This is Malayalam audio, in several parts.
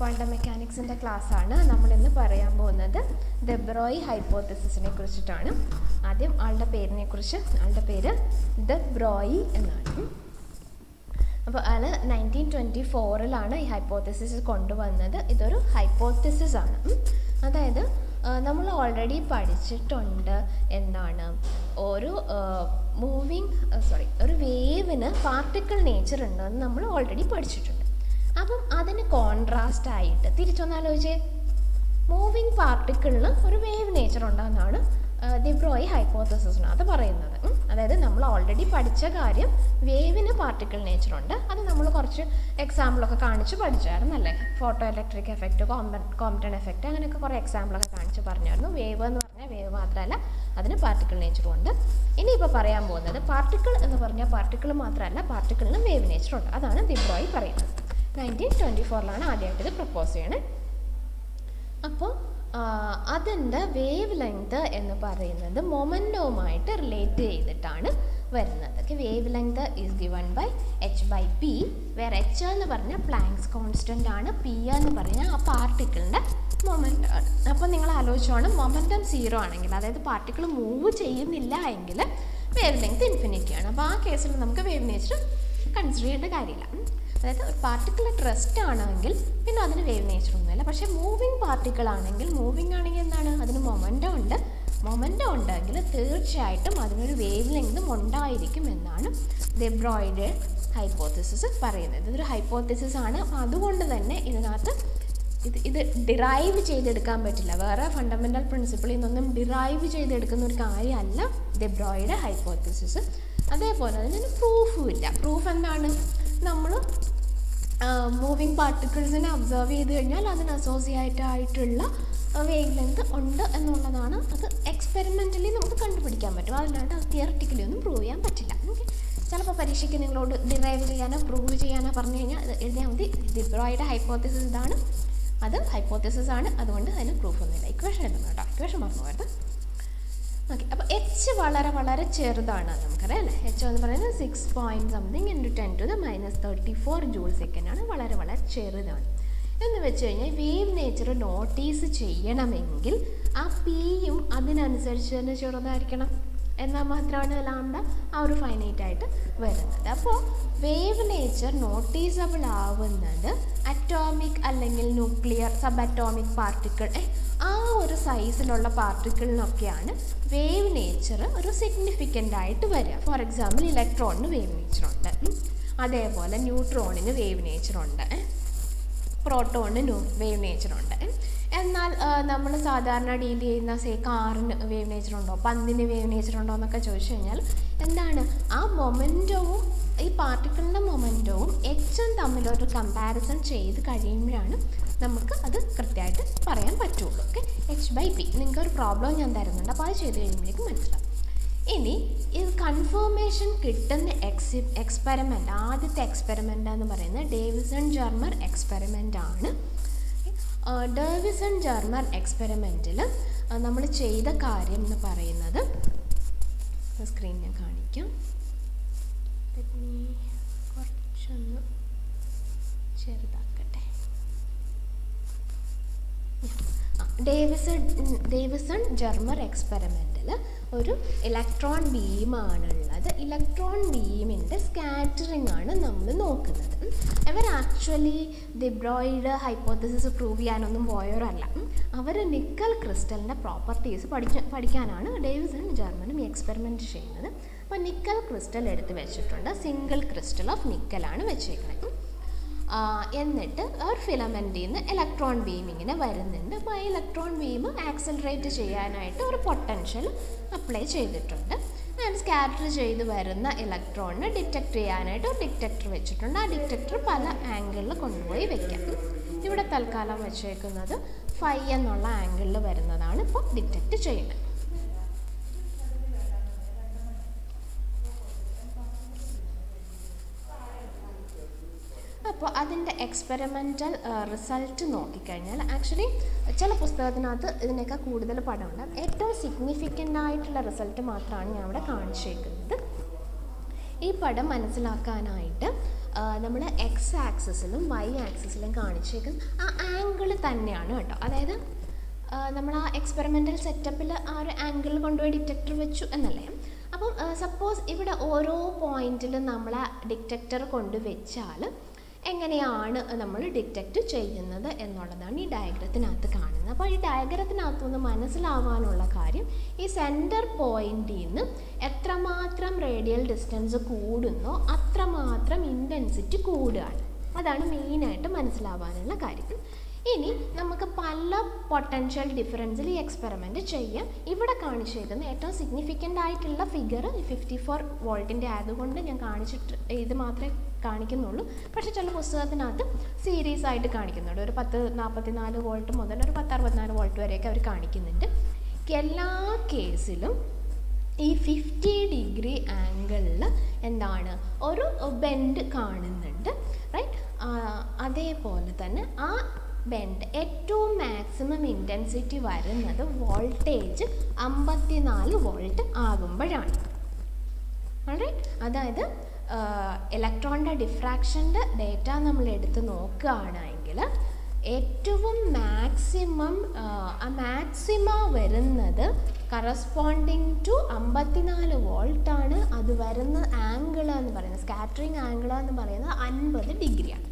ക്വാണ്ടം മെക്കാനിക്സിൻ്റെ ക്ലാസ്സാണ്. നമ്മളിന്ന് പറയാൻ പോകുന്നത് ദെ ബ്രോയി ഹൈപ്പോത്തസിസിനെ കുറിച്ചിട്ടാണ്. ആദ്യം ആളുടെ പേര് ദെ ബ്രോയി എന്നാണ്. അപ്പോൾ ആൾ 1924 ഈ ഹൈപ്പോത്തസിസ് കൊണ്ടുവന്നത്. ഇതൊരു ഹൈപ്പോത്തസിസ് ആണ്. അതായത് നമ്മൾ ഓൾറെഡി പഠിച്ചിട്ടുണ്ട് എന്താണ് ഒരു ഒരു വേവിന് പാർട്ടിക്കിൾ നേച്ചർ ഉണ്ടെന്ന് നമ്മൾ ഓൾറെഡി പഠിച്ചിട്ടുണ്ട്. അപ്പം അതിന് കോൺട്രാസ്റ്റ് ആയിട്ട് തിരിച്ചൊന്നാലോചിച്ചേ, മൂവിങ് പാർട്ടിക്കിളിന് ഒരു വേവ് നേച്ചർ ഉണ്ടെന്നാണ് ദി ബ്രോയി ഹൈപ്പോത്തസിസിന് അത് പറയുന്നത്. അതായത് നമ്മൾ ഓൾറെഡി പഠിച്ച കാര്യം വേവിന് പാർട്ടിക്കിൾ നേച്ചർ ഉണ്ട്. അത് നമ്മൾ കുറച്ച് എക്സാമ്പിളൊക്കെ കാണിച്ച് പഠിച്ചായിരുന്നല്ലേ. Photo electric effect, Compton effect, അങ്ങനെയൊക്കെ കുറേ എക്സാമ്പിളൊക്കെ കാണിച്ച് പറഞ്ഞായിരുന്നു. വേവ് എന്ന് പറഞ്ഞാൽ വേവ് മാത്രമല്ല, അതിന് പാർട്ടിക്കിൾ നേച്ചറും ഉണ്ട്. ഇനിയിപ്പോൾ പറയാൻ പോകുന്നത് പാർട്ടിക്കിൾ എന്ന് പറഞ്ഞാൽ പാർട്ടിക്കിൾ മാത്രമല്ല, പാർട്ടിക്കിളിന് വേവ് നേച്ചർ ഉണ്ട്. അതാണ് ദി ബ്രോയി പറയുന്നത്. 1924 ആദ്യമായിട്ട് ഇത് പ്രപ്പോസ് ചെയ്യണേ. അപ്പോൾ അതിൻ്റെ വേവ് ലെങ്ത് എന്ന് പറയുന്നത് മൊമെൻറ്റവുമായിട്ട് റിലേറ്റ് ചെയ്തിട്ടാണ് വരുന്നത്. Wavelength is given by h/p, വേറെ h എന്ന് പറഞ്ഞാൽ പ്ലാങ്ക്സ് കോൺസ്റ്റൻ്റ് ആണ്, p എന്ന് പറഞ്ഞാൽ ആ പാർട്ടിക്കിളിൻ്റെ മൊമെൻ്റ് ആണ്. അപ്പോൾ നിങ്ങൾ ആലോചിച്ചോണം, മൊമെൻറ്റം 0 ആണെങ്കിൽ, അതായത് പാർട്ടിക്കിൾ മൂവ് ചെയ്യുന്നില്ല എങ്കിൽ വേവ് ലെങ്ത് ഇൻഫിനിറ്റിയാണ്. അപ്പോൾ ആ കേസിൽ നമുക്ക് വേവ് നേച്ചർ കൺസിഡർ ചെയ്യേണ്ട കാര്യമില്ല. അതായത് ഒരു പാർട്ടിക്കിൾ റെസ്റ്റ് ആണെങ്കിൽ പിന്നെ അതിന് വേവ് നേച്ചർ ഒന്നുമില്ല. പക്ഷേ മൂവിങ് പാർട്ടിക്കിൾ ആണെങ്കിൽ, എന്താണ്, അതിന് മൊമെൻറ്റം ഉണ്ട്. മൊമെൻറ്റം ഉണ്ടെങ്കിൽ തീർച്ചയായിട്ടും അതിനൊരു വേവ് ലെങ്തും ഉണ്ടായിരിക്കും എന്നാണ് ദി ബ്രോയിയുടെ ഹൈപ്പോത്തസിസ് പറയുന്നത്. ഇതൊരു ഹൈപ്പോത്തസിസ് ആണ്. അപ്പോൾ അതുകൊണ്ട് തന്നെ ഇതിനകത്ത് ഇത് ഡിറൈവ് ചെയ്തെടുക്കാൻ പറ്റില്ല. വേറെ ഫണ്ടമെൻ്റൽ പ്രിൻസിപ്പിളിൽ നിന്നൊന്നും ഡിറൈവ് ചെയ്തെടുക്കുന്ന ഒരു കാര്യമല്ല ദി ബ്രോയിയുടെ ഹൈപ്പോത്തസിസ്. അതേപോലെ അതിന് പ്രൂഫും ഇല്ല. പ്രൂഫ് എന്താണ്? നമ്മൾ മൂവിങ് പാർട്ടിക്കിൾസിനെ ഒബ്സർവ് ചെയ്ത് കഴിഞ്ഞാൽ അതിന് അസോസിയേറ്റായിട്ടുള്ള വേവ് ലെങ്ത് ഉണ്ട് എന്നുള്ളതാണ്. അത് എക്സ്പെരിമെൻ്റലി നമുക്ക് കണ്ടുപിടിക്കാൻ പറ്റും. അല്ലാണ്ട് അത് തിയററ്റിക്കലി ഒന്നും പ്രൂവ് ചെയ്യാൻ പറ്റില്ല. ഓക്കെ, ചിലപ്പോൾ പരീക്ഷയ്ക്ക് നിങ്ങളോട് ഡിറൈവ് ചെയ്യാനോ പ്രൂവ് ചെയ്യാനോ പറഞ്ഞു കഴിഞ്ഞാൽ അത് എഴുതിയാൽ മതി. ദി ബ്രോയിയുടെ ഹൈപ്പോത്തസിസ് ഇതാണ്, അത് ഹൈപ്പോത്തസിസ് ആണ്, അതുകൊണ്ട് അതിന് പ്രൂഫ് ഒന്നുമില്ല. ഇക്വേഷൻ എഴുതണം കേട്ടോ, ഇക്വേഷൻ മറന്നു പോയത്. ഓക്കെ, അപ്പോൾ എച്ച് വളരെ വളരെ ചെറുതാണ്, നമുക്കറിയാം അല്ലേ. എച്ച് എന്ന് പറയുന്നത് 6.something × 10⁻34 ജൂൾ/സെക്കൻഡ് ആണ്. വളരെ വളരെ ചെറുതാണ്. എന്ന് വെച്ച് കഴിഞ്ഞാൽ വേവ് നേച്ചർ നോട്ടീസ് ചെയ്യണമെങ്കിൽ ആ പിയും അതിനനുസരിച്ച് തന്നെ ചെറുതായിരിക്കണം. എന്നാൽ മാത്രമാണ് ലാംഡ ആ ഒരു ഫൈനൈറ്റായിട്ട് വരുന്നത്. അപ്പോൾ വേവ് നേച്ചർ നോട്ടീസബിൾ ആവുന്നത് അറ്റോമിക് അല്ലെങ്കിൽ ന്യൂക്ലിയർ, സബ് അറ്റോമിക് പാർട്ടിക്കിൾ, ആ ഒരു സൈസിലുള്ള പാർട്ടിക്കിളിനൊക്കെയാണ് വേവ് നേച്ചർ ഒരു സിഗ്നിഫിക്കൻ്റ് ആയിട്ട് വരിക. ഫോർ എക്സാമ്പിൾ ഇലക്ട്രോണിന് വേവ് നേച്ചറുണ്ട്, അതേപോലെ ന്യൂട്രോണിന് വേവ് നേച്ചറുണ്ട്, പ്രോട്ടോണിന് വേവ് നേച്ചറുണ്ട്. എന്നാൽ നമ്മൾ സാധാരണ ഡീൽ ചെയ്യുന്ന കാറിന് വേവ് നേച്ചറുണ്ടോ, പന്തിന് വേവ് നേച്ചറുണ്ടോ എന്നൊക്കെ ചോദിച്ചു കഴിഞ്ഞാൽ എന്താണ്, ആ മൊമെൻറ്റവും ഈ പാർട്ടിക്കിളിൻ്റെ മൊമെൻറ്റവും എച്ചും തമ്മിലൊരു കമ്പാരിസൺ ചെയ്ത് കഴിയുമ്പോഴാണ് നമുക്ക് അത് കൃത്യമായിട്ട് പറയാൻ പറ്റുള്ളൂ. ഓക്കെ, h/p നിങ്ങൾക്കൊരു പ്രോബ്ലം ഞാൻ തരുന്നുണ്ട്, അപ്പോൾ അത് ചെയ്ത് കഴിയുമ്പോഴേക്കും മനസ്സിലാവും. ഇനി ഇത് കൺഫർമേഷൻ കിട്ടുന്ന എക്സ്പെരിമെൻ്റ്, ആദ്യത്തെ എക്സ്പെരിമെൻ്റ് എന്ന് പറയുന്നത് ഡേവിസൺ ജർമർ എക്സ്പെരിമെൻ്റ് ആണ്. ഡേവിസൺ ജർമർ എക്സ്പെരിമെൻറ്റിൽ നമ്മൾ ചെയ്ത കാര്യം എന്ന് പറയുന്നത്, സ്ക്രീൻ ഞാൻ കാണിക്കാം, കുറച്ചൊന്ന് ചെറുതാക്കട്ടെ. ഡേവിസൺ ജർമർ എക്സ്പെരിമെൻറ്റിൽ ഒരു ഇലക്ട്രോൺ ബീമാണുള്ളത്. ഇലക്ട്രോൺ ബീമിൻ്റെ സ്കാറ്ററിംഗ് ആണ് നമ്മൾ നോക്കുന്നത്. അവർ ആക്ച്വലി ദി ബ്രോയിയുടെ ഹൈപ്പോത്തസിസ് പ്രൂവ് ചെയ്യാനൊന്നും പോയവരല്ല. അവർ നിക്കൽ ക്രിസ്റ്റലിൻ്റെ പ്രോപ്പർട്ടീസ് പഠിക്കാനാണ് ഡേവിസൺ ജർമനും ഈ എക്സ്പെരിമെൻറ്റ് ചെയ്യുന്നത്. അപ്പോൾ നിക്കൽ ക്രിസ്റ്റൽ എടുത്ത് വെച്ചിട്ടുണ്ട്, സിംഗിൾ ക്രിസ്റ്റൽ ഓഫ് നിക്കലാണ് വെച്ചേക്കുന്നത്. എന്നിട്ട് ഒരു ഫിലമെൻറ്റിൽ നിന്ന് ഇലക്ട്രോൺ ബീം ഇങ്ങനെ വരുന്നുണ്ട്. അപ്പോൾ ആ ഇലക്ട്രോൺ ബീം ആക്സലറേറ്റ് ചെയ്യാനായിട്ട് ഒരു പൊട്ടൻഷ്യൽ അപ്ലൈ ചെയ്തിട്ടുണ്ട്. ആൻഡ് സ്കാറ്റർ ചെയ്ത് വരുന്ന ഇലക്ട്രോണിനെ ഡിറ്റക്ട് ചെയ്യാനായിട്ട് ഒരു ഡിറ്റക്ടർ വെച്ചിട്ടുണ്ട്. ആ ഡിറ്റക്ടർ പല ആംഗിളിൽ കൊണ്ടുപോയി വെക്കാം. ഇവിടെ തൽക്കാലം വെച്ചേക്കുന്നത് φ എന്നുള്ള ആംഗിളിൽ വരുന്നതാണ് ഇപ്പോൾ ഡിറ്റക്ട് ചെയ്യുന്നത്. അപ്പോൾ അതിൻ്റെ എക്സ്പെരിമെൻ്റൽ റിസൾട്ട് നോക്കിക്കഴിഞ്ഞാൽ ആക്ച്വലി ചില പുസ്തകത്തിനകത്ത് ഇതിനൊക്കെ കൂടുതൽ പടമുണ്ട്. ഏറ്റവും സിഗ്നിഫിക്കൻ്റ് ആയിട്ടുള്ള റിസൾട്ട് മാത്രമാണ് ഞാൻ ഇവിടെ കാണിച്ചേക്കുന്നത്. ഈ പടം മനസ്സിലാക്കാനായിട്ട് നമ്മൾ എക്സ് ആക്സിസിലും വൈ ആക്സിസിലും കാണിച്ചേക്കുന്ന ആ ആംഗിൾ തന്നെയാണ് കേട്ടോ. അതായത് നമ്മൾ ആ എക്സ്പെരിമെൻ്റൽ സെറ്റപ്പിൽ ആ ഒരു ആംഗിൾ കൊണ്ടുപോയി ഡിറ്റക്ടർ വെച്ചു എന്നല്ലേ. അപ്പം സപ്പോസ് ഇവിടെ ഓരോ പോയിന്റിലും നമ്മൾ ആ ഡിറ്റക്ടർ കൊണ്ടുവച്ചാൽ എങ്ങനെയാണ് നമ്മൾ ഡിറ്റക്റ്റ് ചെയ്യുന്നത് എന്നുള്ളതാണ് ഈ ഡയഗ്രത്തിനകത്ത് കാണുന്നത്. അപ്പോൾ ഈ ഡയഗ്രത്തിനകത്തുനിന്ന് മനസ്സിലാവാനുള്ള കാര്യം, ഈ സെൻറ്റർ പോയിന്റിൽ നിന്ന് എത്രമാത്രം റേഡിയൽ ഡിസ്റ്റൻസ് കൂടുന്നോ അത്രമാത്രം ഇൻറ്റൻസിറ്റി കൂടുകയാണ്. അതാണ് മെയിനായിട്ട് മനസ്സിലാവാനുള്ള കാര്യം. ഇനി നമുക്ക് പല പൊട്ടൻഷ്യൽ ഡിഫറൻസിൽ ഈ എക്സ്പെരിമെൻറ്റ് ചെയ്യാം. ഇവിടെ കാണിച്ചേക്കുന്ന ഏറ്റവും സിഗ്നിഫിക്കൻ്റ് ആയിട്ടുള്ള ഫിഗർ 54 വോൾട്ടിൻ്റെ ആയതുകൊണ്ട് ഞാൻ കാണിച്ചിട്ട് ഇത് മാത്രമേ കാണിക്കുന്നുള്ളൂ. പക്ഷേ ചില പുസ്തകത്തിനകത്ത് സീരീസ് ആയിട്ട് കാണിക്കുന്നുണ്ട്. ഒരു 1044 വോൾട്ട് മുതൽ ഒരു 1064 വോൾട്ട് വരെയൊക്കെ അവർ കാണിക്കുന്നുണ്ട്. എല്ലാ കേസിലും ഈ 50 ഡിഗ്രി ആംഗിളിൽ എന്താണ് ഒരു ബെൻഡ് കാണുന്നുണ്ട്, റൈറ്റ്. അതേപോലെ തന്നെ ആ ബെൻഡ് ഏറ്റവും മാക്സിമം ഇൻറ്റൻസിറ്റി വരുന്നത് വോൾട്ടേജ് 54 വോൾട്ട് ആകുമ്പോഴാണ്. അതായത് ഇലക്ട്രോണിൻ്റെ ഡിഫ്രാക്ഷൻ്റെ ഡേറ്റ നമ്മൾ എടുത്ത് നോക്കുകയാണെങ്കിൽ ഏറ്റവും മാക്സിമ വരുന്നത് കറസ്പോണ്ടിങ് ടു 54 വോൾട്ടാണ്. അത് വരുന്ന ആംഗിൾ എന്ന് പറയുന്നത്, സ്കാറ്ററിങ് ആംഗിൾ എന്ന് പറയുന്നത് 50 ഡിഗ്രിയാണ്.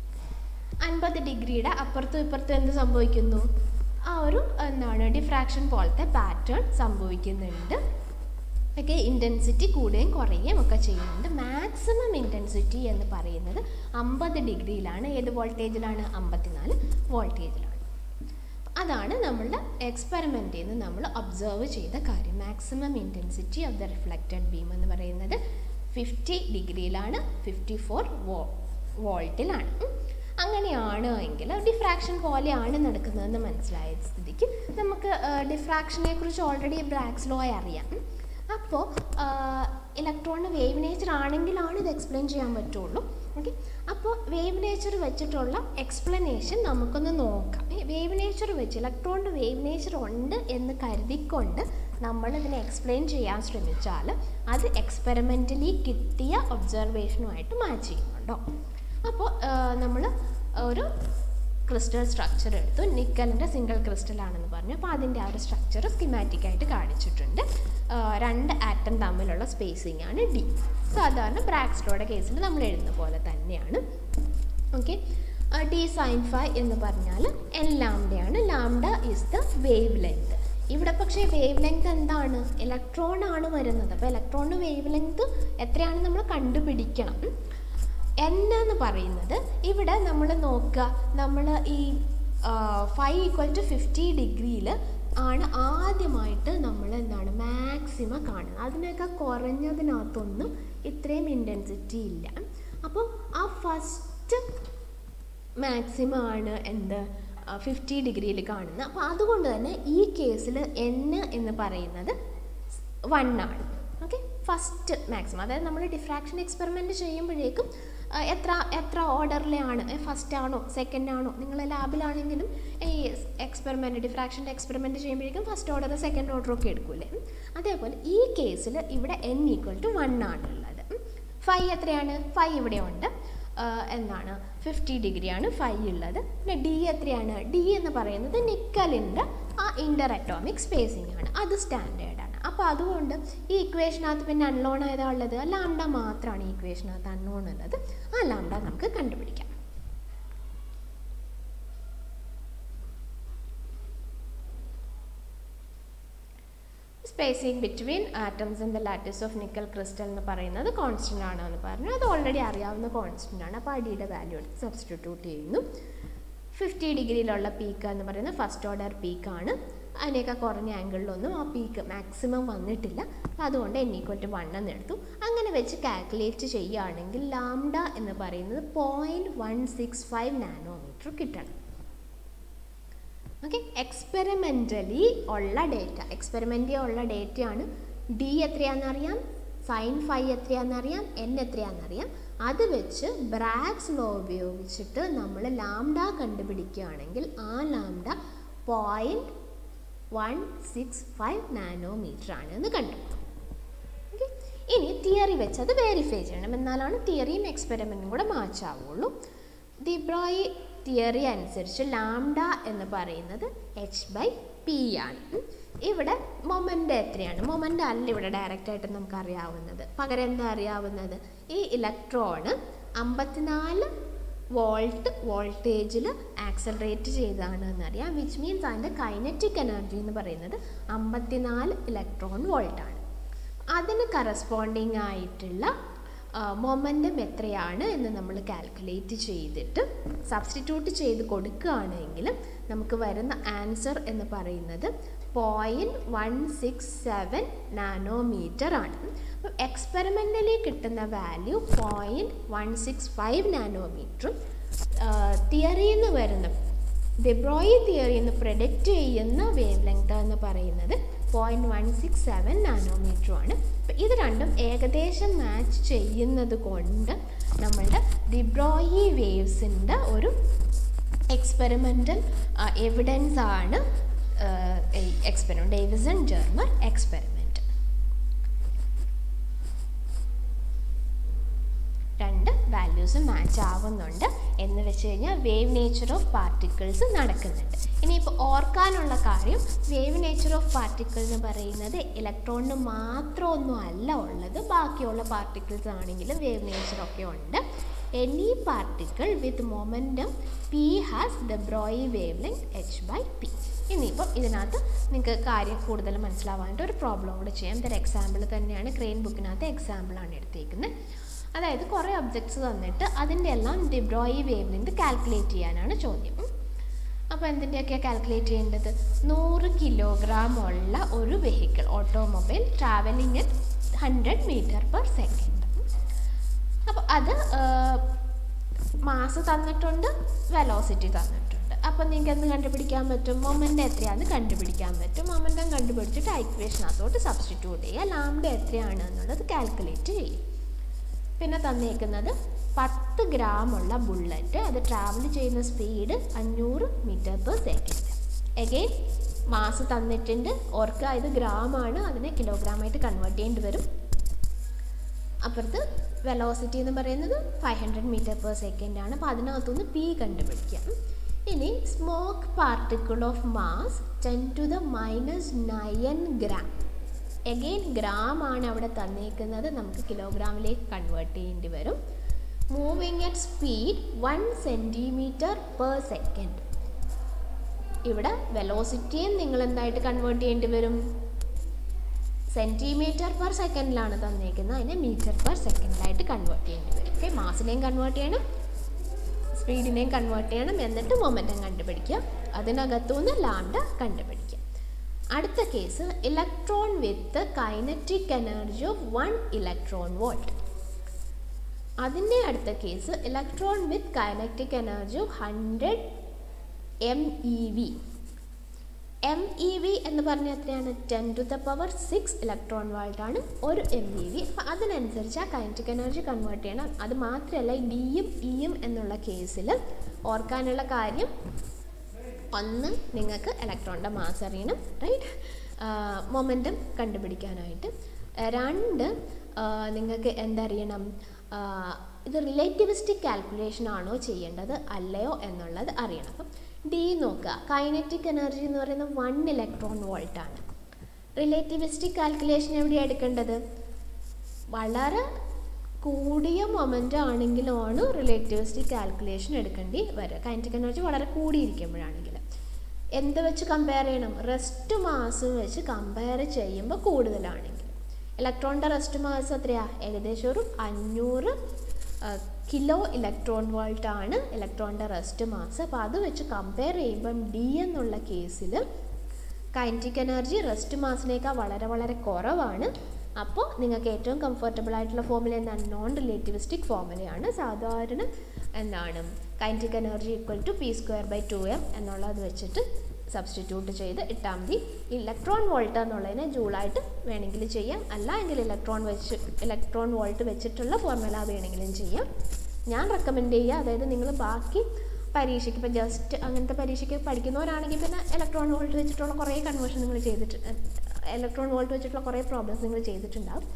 50 ഡിഗ്രിയുടെ അപ്പുറത്തും ഇപ്പുറത്തും എന്ത് സംഭവിക്കുന്നു? ആ ഒരു ഡിഫ്രാക്ഷൻ പോലത്തെ പാറ്റേൺ സംഭവിക്കുന്നുണ്ട്. ഒക്കെ ഇൻറ്റൻസിറ്റി കൂടുകയും കുറയുകയും ഒക്കെ ചെയ്യുന്നുണ്ട്. മാക്സിമം ഇൻറ്റൻസിറ്റി എന്ന് പറയുന്നത് 50 ഡിഗ്രിയിലാണ്. ഏത് വോൾട്ടേജിലാണ്? 54 വോൾട്ടേജിലാണ്. അതാണ് നമ്മളുടെ എക്സ്പെരിമെൻറ്റിൽ നിന്ന് നമ്മൾ ഒബ്സർവ് ചെയ്ത കാര്യം. Maximum intensity of the reflected beam എന്ന് പറയുന്നത് 50 ഡിഗ്രിയിലാണ്, 54 വോൾട്ടിലാണ്. അങ്ങനെയാണ് എങ്കിൽ ഡിഫ്രാക്ഷൻ പോലെയാണ് നടക്കുന്നതെന്ന് മനസ്സിലായ സ്ഥിതിക്ക് നമുക്ക് ഡിഫ്രാക്ഷനെ കുറിച്ച് ഓൾറെഡി ബ്രാഗ്സ് ലോ അറിയാം. അപ്പോൾ ഇലക്ട്രോണിന് വേവ് നേച്ചർ ആണെങ്കിലാണ് ഇത് എക്സ്പ്ലെയിൻ ചെയ്യാൻ പറ്റുള്ളൂ. ഓക്കെ, അപ്പോൾ വേവ് നേച്ചർ വെച്ചിട്ടുള്ള എക്സ്പ്ലനേഷൻ നമുക്കൊന്ന് നോക്കാം. വേവ് നേച്ചർ വെച്ച് ഇലക്ട്രോണിൻ്റെ വേവ് നേച്ചർ ഉണ്ട് എന്ന് കരുതിക്കൊണ്ട് നമ്മളിതിനെ എക്സ്പ്ലെയിൻ ചെയ്യാൻ ശ്രമിച്ചാൽ അത് എക്സ്പെരിമെൻ്റലി കിട്ടിയ ഒബ്സർവേഷനുമായിട്ട് മാച്ച് ചെയ്യുന്നുണ്ടോ? അപ്പോൾ നമ്മൾ ഒരു ക്രിസ്റ്റൽ സ്ട്രക്ചർ എടുത്തു. നിക്കലിൻ്റെ സിംഗിൾ ക്രിസ്റ്റലാണെന്ന് പറഞ്ഞു. അപ്പോൾ അതിൻ്റെ ആ ഒരു സ്ട്രക്ചർ സ്കിമാറ്റിക്കായിട്ട് കാണിച്ചിട്ടുണ്ട്. 2 ആറ്റം തമ്മിലുള്ള സ്പേസിംഗ് ആണ് ഡി. സാധാരണ ബ്രാഗ്സ് ലോയുടെ കേസിൽ നമ്മൾ എഴുതുന്ന പോലെ തന്നെയാണ്. ഓക്കെ, ഡി സൈൻ ഫൈ എന്ന് പറഞ്ഞാൽ എൻ ലാംഡയാണ്. Lambda is the wavelength. ഇവിടെ പക്ഷേ വേവ് ലെങ്ത് എന്താണ്? ഇലക്ട്രോൺ ആണ് വരുന്നത്. അപ്പോൾ ഇലക്ട്രോണിന് വേവ് ലെങ്ത് എത്രയാണ് നമ്മൾ കണ്ടുപിടിക്കണം. എന്ന് പറയുന്നത് ഇവിടെ നമ്മൾ നോക്കുക, നമ്മൾ ഈ ഫൈ ഈക്വൽ ടു 50 ഡിഗ്രിയിൽ ആണ് ആദ്യമായിട്ട് നമ്മൾ എന്താണ് മാക്സിമം കാണുന്നത്. അതിനൊക്കെ കുറഞ്ഞതിനകത്തൊന്നും ഇത്രയും ഇൻറ്റൻസിറ്റി ഇല്ല. അപ്പോൾ ആ ഫസ്റ്റ് മാക്സിമം ആണ് എന്ത് 50 ഡിഗ്രിയിൽ കാണുന്നത്. അപ്പോൾ അതുകൊണ്ട് തന്നെ ഈ കേസിൽ n എന്ന് പറയുന്നത് 1 ആണ്. Okay, first maximum. അതായത് നമ്മൾ ഡിഫ്രാക്ഷൻ എക്സ്പെരിമെൻറ്റ് ചെയ്യുമ്പോഴേക്കും എത്ര ഓർഡറിലാണ്, ഫസ്റ്റ് ആണോ സെക്കൻഡ് ആണോ, നിങ്ങൾ ലാബിലാണെങ്കിലും ഈ ഡിഫ്രാക്ഷൻ്റെ എക്സ്പെരിമെൻറ്റ് ചെയ്യുമ്പോഴേക്കും ഫസ്റ്റ് ഓർഡർ സെക്കൻഡ് ഓർഡർ ഒക്കെ എടുക്കൂലേ. അതേപോലെ ഈ കേസിൽ ഇവിടെ n ഈക്വൽ ടു 1 ആണുള്ളത്. ഫൈ എത്രയാണ്? ഫൈ ഇവിടെ ഉണ്ട്, എന്താണ് 50 ഡിഗ്രിയാണ് ഫൈ ഉള്ളത്. പിന്നെ ഡി എത്രയാണ്? ഡി എന്ന് പറയുന്നത് നിക്കലിൻ്റെ ആ ഇൻ്റർ അറ്റോമിക് സ്പേസിംഗ് ആണ്. അത് സ്റ്റാൻഡേർഡാണ്. അപ്പോൾ അതുകൊണ്ട് ഈ ഇക്വേഷനകത്ത് പിന്നെ അൺലോൺ ആയതാ ഉള്ളത്, ലാംഡ മാത്രമാണ് ഈ ഇക്വേഷനകത്ത് അൺലോൺ ഉള്ളത്. ആ ലാംഡ നമുക്ക് കണ്ടുപിടിക്കാം. Spacing between atoms in the lattice of nickel crystal എന്ന് പറയുന്നത് കോൺസ്റ്റൻ്റ് ആണെന്ന് പറഞ്ഞു. അത് ഓൾറെഡി അറിയാവുന്ന കോൺസ്റ്റൻ്റ് ആണ്. അപ്പോൾ ഡിയുടെ വാല്യൂ എടുത്ത് സബ്സ്റ്റിറ്റ്യൂട്ട് ചെയ്യുന്നു. 50 ഡിഗ്രിയിലുള്ള പീക്ക് എന്ന് പറയുന്നത് ഫസ്റ്റ് ഓർഡർ പീക്കാണ്. അതിനേക്കാൾ കുറഞ്ഞ ആംഗിളിലൊന്നും ആ പീക്ക് മാക്സിമം വന്നിട്ടില്ല. അപ്പോൾ അതുകൊണ്ട് n ഈക്വൽ ടു 1 എന്ന് എടുത്തു. അങ്ങനെ വെച്ച് കാൽക്കുലേറ്റ് ചെയ്യുകയാണെങ്കിൽ ലാംഡ എന്ന് പറയുന്നത് 0.165 നാനോമീറ്റർ കിട്ടണം. ഓക്കെ, എക്സ്പെരിമെൻ്റലി ഉള്ള ഡേറ്റയാണ്. ഡി എത്രയാണെന്നറിയാം, സൈൻ ഫൈ എത്രയാണെന്നറിയാം, n എത്രയാണെന്നറിയാം. അത് വെച്ച് ബ്രാഗ്സ് ലോ ഉപയോഗിച്ചിട്ട് നമ്മൾ ലാംഡ കണ്ടുപിടിക്കുകയാണെങ്കിൽ ആ ലാംഡ 0.165 നാനോമീറ്റർ ആണ് എന്ന് കണ്ടു. ഓക്കെ, ഇനി തിയറി വെച്ച് അത് വെരിഫൈ ചെയ്യണം, എന്നാലാണ് തിയറിയും എക്സ്പെരിമെൻറ്റും കൂടെ മാച്ച് ആവുള്ളൂ. ദി ബ്രോയി തിയറി അനുസരിച്ച് ലാംഡ എന്ന് പറയുന്നത് h/p ആണ്. ഇവിടെ മൊമെൻ്റ് എത്രയാണ്? മൊമെൻ്റ് അല്ല ഇവിടെ ഡയറക്റ്റായിട്ട് നമുക്ക് അറിയാവുന്നത്, പകരം എന്താ അറിയാവുന്നത്? ഈ ഇലക്ട്രോണ് 54 വോൾട്ട് വോൾട്ടേജിൽ ആക്സലറേറ്റ് ചെയ്താണ് എന്നറിയാം. വിച്ച് മീൻസ് അതിൻ്റെ കൈനറ്റിക് എനർജി എന്ന് പറയുന്നത് 54 ഇലക്ട്രോൺ വോൾട്ടാണ്. അതിന് കറസ്പോണ്ടിങ് ആയിട്ടുള്ള മൊമെൻറ്റം എത്രയാണ് എന്ന് നമ്മൾ കാൽക്കുലേറ്റ് ചെയ്തിട്ട് സബ്സ്റ്റിറ്റ്യൂട്ട് ചെയ്ത് കൊടുക്കുകയാണെങ്കിൽ നമുക്ക് വരുന്ന ആൻസർ എന്ന് പറയുന്നത് 0.167 നാനോമീറ്റർ ആണ്. അപ്പം എക്സ്പെരിമെൻ്റലി കിട്ടുന്ന വാല്യൂ 0.165 നാനോമീറ്ററും തിയറിയിൽ നിന്ന് വരുന്ന ദി ബ്രോയി തിയറിയിൽ നിന്ന് പ്രെഡിക്റ്റ് ചെയ്യുന്ന വേവ് ലെങ്ത് എന്ന് പറയുന്നത് 0.167 നാനോമീറ്ററുമാണ്. അപ്പം ഇത് രണ്ടും ഏകദേശം മാച്ച് ചെയ്യുന്നത് കൊണ്ട് നമ്മളുടെ ദി ബ്രോയി വേവ്സിൻ്റെ ഒരു എക്സ്പെരിമെൻ്റൽ എവിഡൻസ് ആണ് എക്സ്പെരിമെൻ്റ്, ഡേവിസൺ ജർമ്മൻ എക്സ്പെരിമെൻ്റ്. രണ്ട് വാല്യൂസ് മാച്ച് ആവുന്നുണ്ട് എന്ന് വെച്ച് കഴിഞ്ഞാൽ വേവ് നേച്ചർ ഓഫ് പാർട്ടിക്കിൾസ് നടക്കുന്നുണ്ട്. ഇനിയിപ്പോൾ ഓർക്കാനുള്ള കാര്യം, വേവ് നേച്ചർ ഓഫ് പാർട്ടിക്കിൾ എന്ന് പറയുന്നത് ഇലക്ട്രോണിന് മാത്രമൊന്നും അല്ല ഉള്ളത്, ബാക്കിയുള്ള പാർട്ടിക്കിൾസ് ആണെങ്കിലും വേവ് നേച്ചറൊക്കെ ഉണ്ട്. Any particle with momentum p has de Broglie wavelength h/p. ഇനിയിപ്പം ഇതിനകത്ത് നിങ്ങൾക്ക് കാര്യം കൂടുതൽ മനസ്സിലാവാനായിട്ട് ഒരു പ്രോബ്ലം കൂടെ ചെയ്യാം. ഇതൊരു എക്സാമ്പിൾ തന്നെയാണ്, ക്രെയിൻ ബുക്കിനകത്ത് എക്സാമ്പിളാണ് എടുത്തേക്കുന്നത്. അതായത് കുറേ ഒബ്ജക്ട്സ് തന്നിട്ട് അതിൻ്റെ എല്ലാം de Broglie wavelength calculate ചെയ്യാനാണ് ചോദ്യം. അപ്പോൾ എന്തിൻ്റെയൊക്കെയാണ് കാൽക്കുലേറ്റ് ചെയ്യേണ്ടത്? 100 കിലോഗ്രാം ഉള്ള ഒരു വെഹിക്കിൾ, ഓട്ടോമൊബൈൽ ട്രാവലിംഗ് അറ്റ് 100 മീറ്റർ/സെക്കൻഡ്. അപ്പോൾ അത് മാസ് തന്നിട്ടുണ്ട്, വെലോസിറ്റി തന്നിട്ടുണ്ട്. അപ്പോൾ നിങ്ങൾക്ക് എന്ത് കണ്ടുപിടിക്കാൻ പറ്റും? മൊമെൻ്റ് എത്രയാണെന്ന് കണ്ടുപിടിക്കാൻ പറ്റും. മൊമെൻ്റം കണ്ടുപിടിച്ചിട്ട് ഇക്വേഷനകത്തോട്ട് സബ്സ്റ്റിറ്റ്യൂട്ട് ചെയ്യുക, ലാംഡ എത്രയാണ് എന്നുള്ളത് കാൽക്കുലേറ്റ് ചെയ്യും. പിന്നെ തന്നേക്കുന്നത് 10 ഗ്രാമുള്ള ബുള്ളറ്റ്, അത് ട്രാവൽ ചെയ്യുന്ന സ്പീഡ് 500 മീറ്റർ/സെക്കൻഡ്. എഗെയിൻ മാസ് തന്നിട്ടുണ്ട്, ഓർക്കുക ഇത് ഗ്രാമാണ്, അതിനെ കിലോഗ്രാമായിട്ട് കൺവേർട്ട് ചെയ്യേണ്ടി വരും. അപ്പുറത്ത് വെലോസിറ്റി എന്ന് പറയുന്നത് 500 മീറ്റർ/സെക്കൻഡ് ആണ്. അപ്പോൾ അതിനകത്തുനിന്ന് p കണ്ടുപിടിക്കാം. ഇനി smoke particle of mass 10⁻⁹ gram. Again gram ആണ് അവിടെ തന്നേക്കുന്നത്, നമുക്ക് കിലോഗ്രാമിലേക്ക് കൺവേർട്ട് ചെയ്യേണ്ടി വരും. മൂവിങ് അറ്റ് സ്പീഡ് 1 സെൻറ്റിമീറ്റർ/സെക്കൻഡ്. ഇവിടെ വെലോസിറ്റിയും നിങ്ങൾ എന്തായിട്ട് കൺവേർട്ട് ചെയ്യേണ്ടി വരും? സെൻറ്റിമീറ്റർ/സെക്കൻഡിലാണ് തന്നേക്കുന്നത്, അതിനെ മീറ്റർ/സെക്കൻഡിലായിട്ട് കൺവേർട്ട് ചെയ്യേണ്ടി വരും. ഓക്കെ, മാസിനെയും കൺവേർട്ട് ചെയ്യണം, സ്പീഡിനെയും കൺവേർട്ട് ചെയ്യണം, എന്നിട്ട് മൊമെൻറ്റം കണ്ടുപിടിക്കുക, അതിനകത്തുനിന്ന് ലാംഡ കണ്ടുപിടിക്കുക. അടുത്ത case electron with kinetic energy of 1 electron volt. അതിൻ്റെ അടുത്ത case electron with kinetic energy of 100 MeV. MeV എന്ന് പറഞ്ഞാൽ എത്രയാണ്? 10⁶ ഇലക്ട്രോൺ വോൾട്ടാണ് ഒരു MeV. അപ്പം അതിനനുസരിച്ച് ആ കൈനറ്റിക് എനർജി കൺവേർട്ട് ചെയ്യണം. അത് മാത്രമല്ല ഈ Dയും Eയും എന്നുള്ള കേസിൽ ഓർക്കാനുള്ള കാര്യം, ഒന്ന് നിങ്ങൾക്ക് ഇലക്ട്രോണിൻ്റെ മാസ് അറിയണം, റൈറ്റ്, മൊമെൻറ്റം കണ്ടുപിടിക്കാനായിട്ട്. രണ്ട്, നിങ്ങൾക്ക് എന്തറിയണം? ഇത് റിലേറ്റിവിസ്റ്റിക് കാൽക്കുലേഷൻ ആണോ ചെയ്യേണ്ടത് അല്ലയോ എന്നുള്ളത് അറിയണം. അപ്പം ഡി നോക്കുക, കൈനറ്റിക് എനർജി എന്ന് പറയുന്നത് 1 ഇലക്ട്രോൺ വോൾട്ടാണ്. റിലേറ്റിവിസ്റ്റിക് കാൽക്കുലേഷൻ എവിടെയാണ് എടുക്കേണ്ടത്? വളരെ കൂടിയ മൊമെൻ്റ് ആണെങ്കിലാണ് റിലേറ്റിവിസ്റ്റിക് കാൽക്കുലേഷൻ എടുക്കേണ്ടി വരിക. കൈനറ്റിക് എനർജി വളരെ കൂടിയിരിക്കുമ്പോഴാണെങ്കിൽ എന്ത് വെച്ച് കമ്പയർ ചെയ്യണം? റെസ്റ്റ് മാസ് വെച്ച് കമ്പയർ ചെയ്യുമ്പോൾ കൂടുതലാണെങ്കിൽ. ഇലക്ട്രോണിൻ്റെ റെസ്റ്റ് മാസ് എത്രയാണ്? ഏകദേശം ഒരു 500 കിലോ ഇലക്ട്രോൺ വോൾട്ടാണ് ഇലക്ട്രോണിൻ്റെ റെസ്റ്റ് മാസ്. അപ്പോൾ അത് വെച്ച് കമ്പയർ ചെയ്യുമ്പം ഡി എന്നുള്ള കേസിൽ കൈനറ്റിക് എനർജി റെസ്റ്റ് മാസിനേക്കാൾ വളരെ വളരെ കുറവാണ്. അപ്പോൾ നിങ്ങൾക്ക് ഏറ്റവും കംഫർട്ടബിൾ ആയിട്ടുള്ള ഫോർമുല എന്താണ്? നോൺ റിലേറ്റിവിസ്റ്റിക് ഫോർമുലയാണ്. സാധാരണ എന്താണ്? കൈനറ്റിക് എനർജി = p²/2m എന്നുള്ളത് വെച്ചിട്ട് സബ്സ്റ്റിറ്റ്യൂട്ട് ചെയ്ത് ഇട്ടാൽ മതി. ഇലക്ട്രോൺ വോൾട്ട് എന്നുള്ളതിനെ ജൂളായിട്ട് വേണമെങ്കിൽ ചെയ്യാം, അല്ല എങ്കിൽ ഇലക്ട്രോൺ വോൾട്ട് വെച്ചിട്ടുള്ള ഫോർമുല വേണമെങ്കിലും ചെയ്യാം. ഞാൻ റെക്കമെൻഡ് ചെയ്യുക, അതായത് നിങ്ങൾ ബാക്കി പരീക്ഷയ്ക്ക് ഇപ്പോൾ ജസ്റ്റ് അങ്ങനത്തെ പരീക്ഷയ്ക്ക് പഠിക്കുന്നവരാണെങ്കിൽ പിന്നെ ഇലക്ട്രോൺ വോൾട്ട് വെച്ചിട്ടുള്ള കുറേ കൺവേർഷൻ നിങ്ങൾ ഇലക്ട്രോൺ വോൾട്ട് വെച്ചിട്ടുള്ള കുറേ പ്രോബ്ലംസ് നിങ്ങൾ ചെയ്തിട്ടുണ്ടാകും.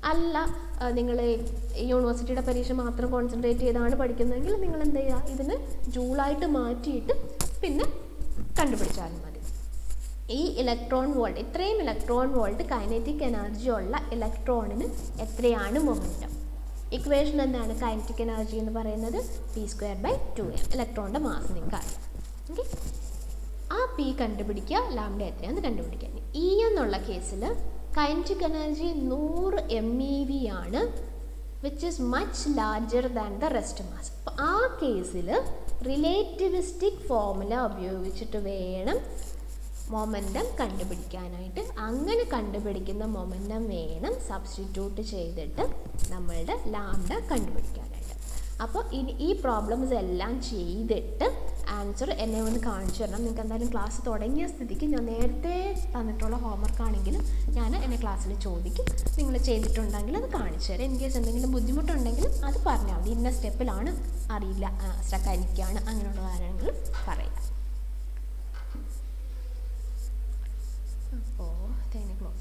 അല്ല നിങ്ങൾ യൂണിവേഴ്സിറ്റിയുടെ പരീക്ഷ മാത്രം കോൺസെൻട്രേറ്റ് ചെയ്താണ് പഠിക്കുന്നതെങ്കിൽ നിങ്ങൾ എന്ത് ചെയ്യുക, ഇതിന് ജൂളായിട്ട് മാറ്റിയിട്ട് പിന്നെ കണ്ടുപിടിച്ചാലും മതി. ഈ ഇലക്ട്രോൺ വോൾട്ട്, ഇത്രയും ഇലക്ട്രോൺ വോൾട്ട് കൈനറ്റിക് എനർജി ഉള്ള ഇലക്ട്രോണിന് എത്രയാണ് മൊമെൻറ്റം? ഇക്വേഷൻ എന്താണ്? കൈനറ്റിക് എനർജി എന്ന് പറയുന്നത് p²/2m, ഇലക്ട്രോണിൻ്റെ മാസ് നിങ്ങൾക്ക് അറിയാം. ഓക്കെ, ആ പി കണ്ടുപിടിക്കുക, ലാംഡ എത്രയാണെന്ന് കണ്ടുപിടിക്കുക. ഇ എന്നുള്ള കേസിൽ കൈനറ്റിക് എനർജി 100 MeV ആണ്, which is much larger than the rest mass. അപ്പോൾ ആ കേസിൽ റിലേറ്റിവിസ്റ്റിക് ഫോർമുല ഉപയോഗിച്ചിട്ട് വേണം മൊമെൻറ്റം കണ്ടുപിടിക്കാനായിട്ട്. അങ്ങനെ കണ്ടുപിടിക്കുന്ന മൊമെൻറ്റം വേണം സബ്സ്റ്റിറ്റ്യൂട്ട് ചെയ്തിട്ട് നമ്മളുടെ ലാംഡ കണ്ടുപിടിക്കാനായിട്ട്. അപ്പോൾ ഈ പ്രോബ്ലംസ് എല്ലാം ചെയ്തിട്ട് ആൻസർ എന്നെ ഒന്ന് കാണിച്ചു തരണം. നിങ്ങൾക്ക് എന്തായാലും ക്ലാസ് തുടങ്ങിയ സ്ഥിതിക്ക് ഞാൻ നേരത്തെ തന്നിട്ടുള്ള ഹോംവർക്ക് ആണെങ്കിലും ഞാൻ എന്നെ ക്ലാസ്സിൽ ചോദിക്കും. നിങ്ങൾ ചെയ്തിട്ടുണ്ടെങ്കിൽ അത് കാണിച്ചു തരാം. ഇൻ കേസ് എന്തെങ്കിലും ബുദ്ധിമുട്ടുണ്ടെങ്കിലും അത് പറഞ്ഞാൽ മതി. ഇന്ന സ്റ്റെപ്പിലാണ് അറിയില്ല, സ്റ്റക്കായിരിക്കുകയാണ്, അങ്ങനെയുള്ള കാര്യങ്ങൾ പറയാം. അപ്പോൾ 10 o'clock.